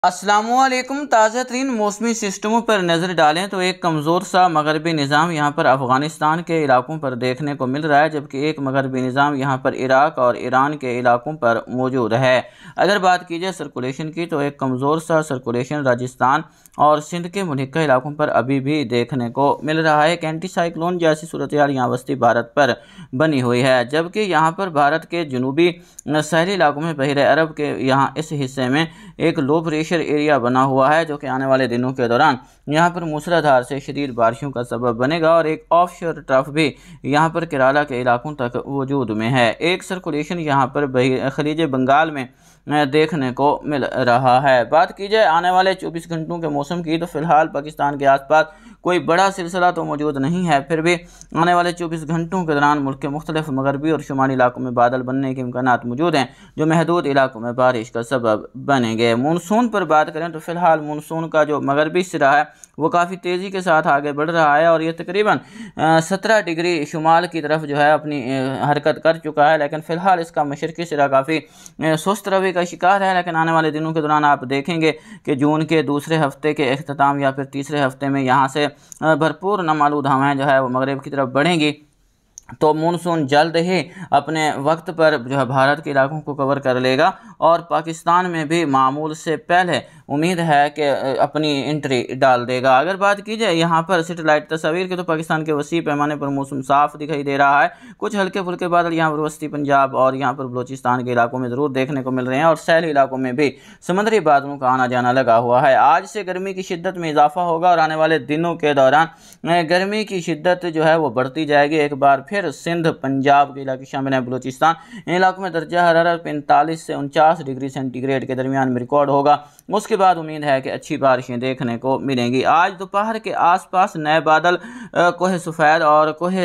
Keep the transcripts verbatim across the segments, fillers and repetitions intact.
अस्सलामुअलैकुम। ताज़ा तरीन मौसमी सिस्टमों पर नज़र डालें तो एक कमज़ोर सा मगरबी निज़ाम यहाँ पर अफ़गानिस्तान के इलाकों पर देखने को मिल रहा है, जबकि एक मगरबी निज़ाम यहाँ पर इराक़ और ईरान के इलाकों पर मौजूद है। अगर बात की जाए सर्कुलेशन की तो एक कमज़ोर सा सर्कुलेशन राजस्थान और सिंध के मुल्हिका इलाकों पर अभी भी देखने को मिल रहा है। एक एंटी साइक्लोन जैसी सूरत हाल यहाँ वस्ती भारत पर बनी हुई है, जबकि यहाँ पर भारत के जनूबी शहरी इलाकों में बहिर अरब के यहाँ इस हिस्से में एक लो प्रेशर एरिया बना हुआ है, जो कि आने वाले दिनों के दौरान यहाँ पर मूसलाधार से शदीद बारिशों का सबब बनेगा और एक ऑफशोर ट्रफ भी यहाँ पर केरला के इलाकों तक वजूद में है। एक सर्कुलेशन यहाँ पर खलीज बंगाल में देखने को मिल रहा है। बात की जाए आने वाले चौबीस घंटों के मौसम की तो फिलहाल पाकिस्तान के आसपास कोई बड़ा सिलसिला तो मौजूद नहीं है, फिर भी आने वाले चौबीस घंटों के दौरान मुल्क के मुख्तलिफ मगरबी और शुमाली इलाकों में बादल बनने के इम्कानात मौजूद हैं, जो महदूद इलाकों में बारिश का सबब बनेंगे। मानसून पर बात करें तो फिलहाल मानसून का जो मगरबी सिरा है वो काफ़ी तेज़ी के साथ आगे बढ़ रहा है और ये तकरीबन सत्रह डिग्री शुमाल की तरफ जो है अपनी हरकत कर चुका है, लेकिन फ़िलहाल इसका मशरक़ी सिरा काफ़ी सुस्त रवि का शिकार है। लेकिन आने वाले दिनों के दौरान आप देखेंगे कि जून के दूसरे हफ्ते के अख्ताम या फिर तीसरे हफ्ते में यहाँ से भरपूर नमालूद हवाएं जो है वो मगरब की तरफ बढ़ेंगी, तो मानसून जल्द ही अपने वक्त पर जो है भारत के इलाकों को कवर कर लेगा और पाकिस्तान में भी मामूल से पहले उम्मीद है कि अपनी एंट्री डाल देगा। अगर बात की जाए यहाँ पर सेटेलाइट तस्वीर की तो पाकिस्तान के वसी पैमाने पर मौसम साफ दिखाई दे रहा है। कुछ हल्के फुल्के बादल यहाँ पर वस्ती पंजाब और यहाँ पर बलूचिस्तान के इलाकों में ज़रूर देखने को मिल रहे हैं और शहरी इलाकों में भी समुद्री बादलों का आना जाना लगा हुआ है। आज से गर्मी की शिद्दत में इजाफा होगा और आने वाले दिनों के दौरान गर्मी की शिद्दत जो है वो बढ़ती जाएगी। एक बार फिर सिंध पंजाब के इलाके शामिल हैं, बलूचिस्तान, इन इलाकों में दर्जा हरारत पैंतालीस से उनचास डिग्री सेंटीग्रेड के दरमियान में रिकॉर्ड होगा। उसके बाद उम्मीद है कि अच्छी बारिशें देखने को मिलेंगी। आज दोपहर के आसपास नए बादल कोहे सफ़ेद और कोहे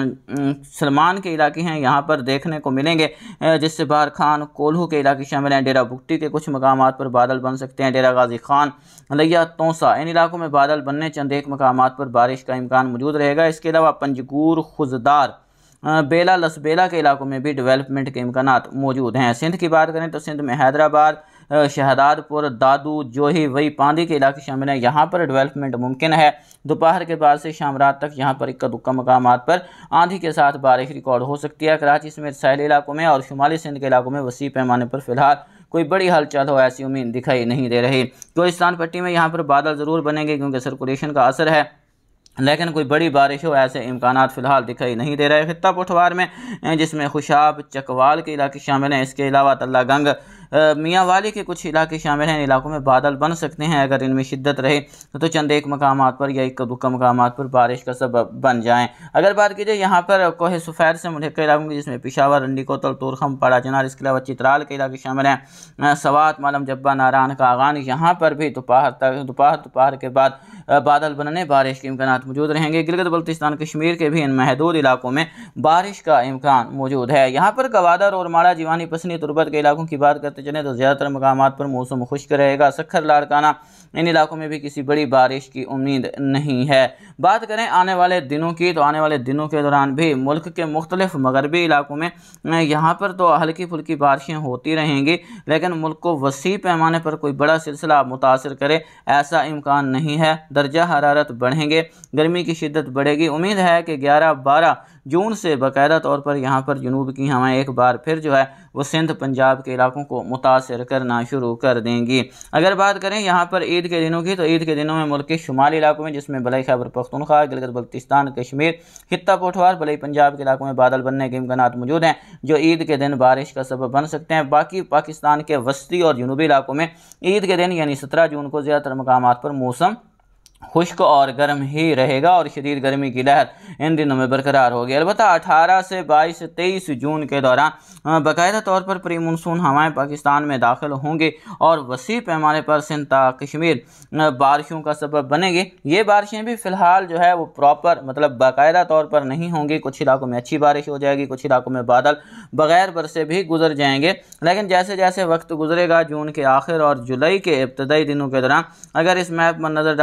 सलमान के इलाके हैं यहाँ पर देखने को मिलेंगे, जिससे बाहर खान कोल्हू के इलाके शामिल हैं। डेरा बुगटी के कुछ मकामात पर बादल बन सकते हैं। डेरा गाजी खान, लिया, तोसा, इन इलाकों में बादल बनने चंद एक मकामात पर बारिश का इम्कान मौजूद रहेगा। इसके अलावा पंजगूर, खुजदार, बेला, लसबेला के इलाकों में भी डेवलपमेंट के इम्कानात मौजूद हैं। सिंध की बात करें तो सिंध में हैदराबाद, शहदादपुर, दादू, जोही, वही, पांदी के इलाके शामिल हैं। यहाँ पर डेवलपमेंट मुमकिन है। दोपहर के बाद से शाम रात तक यहाँ पर इक्का दुक्का मकामात पर आंधी के साथ बारिश रिकॉर्ड हो सकती है। कराची समेत साहिली इलाकों में और शुमाली सिंध के इलाकों में वसी पैमाने पर फिलहाल कोई बड़ी हलचल हो ऐसी उम्मीद दिखाई नहीं दे रही। कोहिस्तान पट्टी में यहाँ पर बादल ज़रूर बनेंगे क्योंकि सर्कुलेशन का असर है, लेकिन कोई बड़ी बारिश हो ऐसे इम्कानात फ़िलहाल दिखाई नहीं दे रहे। खित्ता पठवार में जिसमें खुशाब, चकवाल के इलाके शामिल हैं, इसके अलावा तल्ला गंग, मियाँ वाली के कुछ इलाके शामिल हैं। इन इलाकों में बादल बन सकते हैं। अगर इनमें शिद्दत रहे तो, तो चंद एक मकामात पर या एक दुक्का मकामात पर बारिश का सबब बन जाएँ। अगर बात की जाए यहाँ पर कोहे सफ़ेद से मुल्हिका इलाकों की, जिसमें पिशावर, रंडी कोतल, तुरखम, पाड़ा चनार, इसके अलावा चित्राल के इलाके शामिल हैं। सवात, मालम जब्बा, नारायण, कागान, यहाँ पर भी दोपहर तक दोपहर दोपहर के बाद बादल बनने बारिश के इम्कान मौजूद रहेंगे। गिलगित बल्तिस्तान कश्मीर के भी इन महदूद इलाकों में बारिश का इम्कान मौजूद है। यहाँ पर गवादर और माड़ा, जीवानी, पसनी, तुरबत के इलाकों की बात करते चलें तो ज़्यादातर मकामात पर मौसम खुश्क रहेगा। सखर, लाड़काना, इन इलाकों में भी किसी बड़ी बारिश की उम्मीद नहीं है। बात करें आने वाले दिनों की तो आने वाले दिनों के दौरान भी मुल्क के मुख्तलिफ मगरबी इलाकों में यहाँ पर तो हल्की फुल्की बारिशें होती रहेंगी, लेकिन मुल्क को वसी पैमाने पर कोई बड़ा सिलसिला मुतासर करे ऐसा इम्कान नहीं है। दर्जा हरारत बढ़ेंगे, गर्मी की शिद्दत बढ़ेगी। उम्मीद है कि ग्यारह बारह जून से बाकायदा तौर पर यहाँ पर जनूब की हवाएं एक बार फिर जो है वो सिंध पंजाब के इलाकों को मुतासर करना शुरू कर देंगी। अगर बात करें यहाँ पर ईद के दिनों की तो ईद के दिनों में मुल्क के शुमाली इलाकों में, जिसमें बलई खैबर पख्तूनख्वा, गिलगित बल्तिस्तान कश्मीर, खित्ता पठवार, बलई पंजाब के इलाकों में बादल बनने के इम्कानात मौजूद हैं, जो ईद के दिन बारिश का सबब बन सकते हैं। बाकी पाकिस्तान के वस्ती और जनूबी इलाकों में ईद के दिन यानी सत्रह जून को ज़्यादातर मकामात पर मौसम खुश्क और गर्म ही रहेगा और शदीद गर्मी की लहर इन दिनों में बरकरार होगी। अलबत्ता अठारह से बाईस तेईस जून के दौरान बाकायदा तौर पर प्री मानसून हवाएं पाकिस्तान में दाखिल होंगी और वसी पैमाने पर सिंध कश्मीर बारिशों का सबब बनेगी। ये बारिशें भी फ़िलहाल जो है वो प्रॉपर मतलब बाकायदा तौर पर नहीं होंगी। कुछ इलाकों में अच्छी बारिश हो जाएगी, कुछ इलाकों में बादल बग़ैर बरसे भी गुजर जाएंगे। लेकिन जैसे जैसे वक्त गुजरेगा, जून के आखिर और जुलाई के इब्तदाई दिनों के दौरान अगर इस मैप पर नज़र डाली जाए तो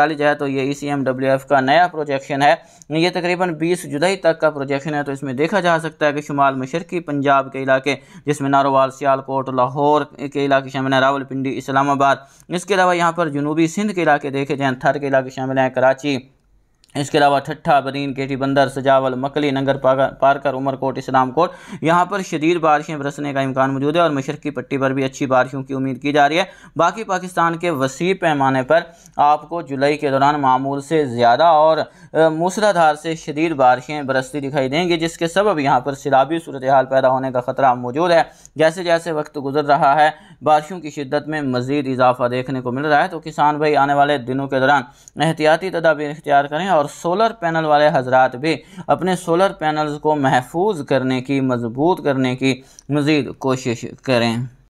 तो ये E C M W F का नया प्रोजेक्शन है, ये तकरीबन बीस जुलाई तक का प्रोजेक्शन है। तो इसमें देखा जा सकता है कि शुमाल मशरकी पंजाब के इलाके जिसमें नारोवाल, सियालकोट, लाहौर के इलाके शामिल हैं, रावलपिंडी, इस्लामाबाद, इसके अलावा यहाँ पर जनूबी सिंध के इलाके देखे जाएँ, थर के इलाके शामिल हैं, कराची, इसके अलावा ठट्ठा, बरीन, केटी बंदर, सजावल, मकली, नंगर पारकर, उमरकोट, इस्लामकोट, यहाँ पर शदीद बारिशें बरसने का इम्कान मौजूद है और मशरकी पट्टी पर भी अच्छी बारिशों की उम्मीद की जा रही है। बाकी पाकिस्तान के वसी पैमाने पर आपको जुलाई के दौरान मामूल से ज़्यादा और मूसलाधार से शदीद बारिशें बरसती दिखाई देंगी, जिसके सबब यहाँ पर सैलाबी सूरत हाल पैदा होने का ख़तरा मौजूद है। जैसे जैसे वक्त गुजर रहा है बारिशों की शिद्दत में मज़ीद इजाफा देखने को मिल रहा है। तो किसान भाई आने वाले दिनों के दौरान एहतियाती तदाबीर इख्तियार करें और सोलर पैनल वाले हजरात भी अपने सोलर पैनल्स को महफूज करने की, मजबूत करने की मज़ीद कोशिश करें।